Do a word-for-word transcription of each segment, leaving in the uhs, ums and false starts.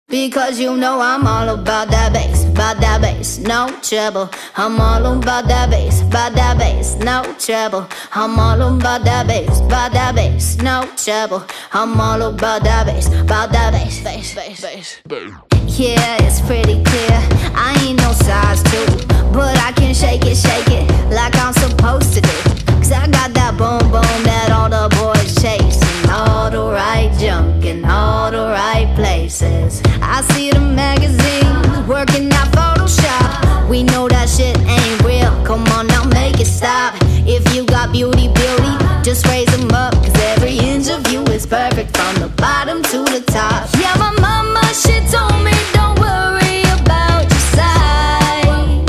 Because you know I'm all about that bass, about that bass, no trouble. I'm all about that bass, about that bass, no trouble. I'm all about that bass, about that bass, no trouble. I'm all about that bass, about that bass, bass, bass, bass. Yeah, it's pretty clear, I ain't no size two, but I can shake it, shake it like I'm supposed to do. Cause I got that boom boom that all the boys chasing, all the right junk in all the right places. I see the magazines working out Photoshop. We know that shit ain't real, come on now make it stop. If you got beauty, beauty, just raise them up. Cause every inch of you is perfect from the bottom to the top. Yeah, my mama, she told me don't worry about your size.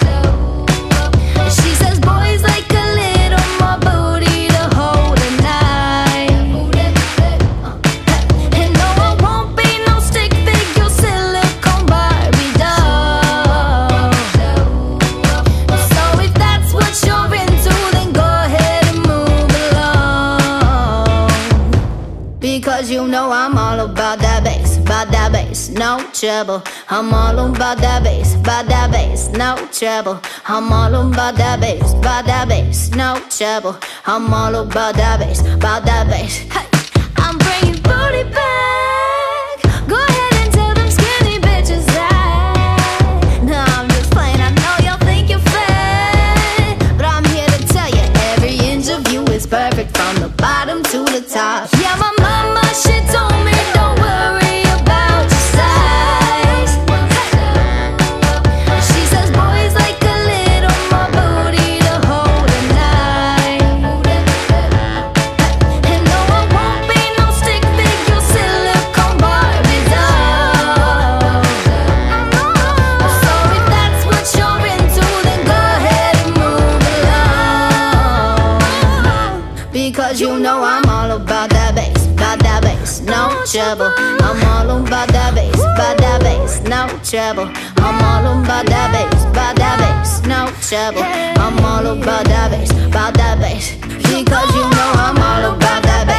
She says boys like a little more booty to hold at night. And no, I won't be no stick figure silicone Barbie doll. So if that's what you're into, then go ahead and move along. Because you know I'm all about that bass, about that bass, no trouble. I'm all about that bass, about that bass, no trouble. I'm all about that bass, about that bass, no trouble. I'm all about that bass, about that bass. Hey, I'm bringing booty back. Go ahead and tell them skinny bitches that. No, I'm just playing, I know y'all think you're fat, but I'm here to tell you every inch of you is perfect from the bottom to the top. Yeah, my mama, she told me don't worry about your size. She says boys like a little more booty to hold at night. And no, I won't be no stick figure silicone Barbie doll. So if that's what you're into, then go ahead and move along. Because you know I'm all about that bass, about that bass, no trouble. I'm all about that bass, about that bass, no trouble. I'm all about that bass, about that bass, no trouble. I'm all about that bass, about that bass. Because you know I'm all about that bass.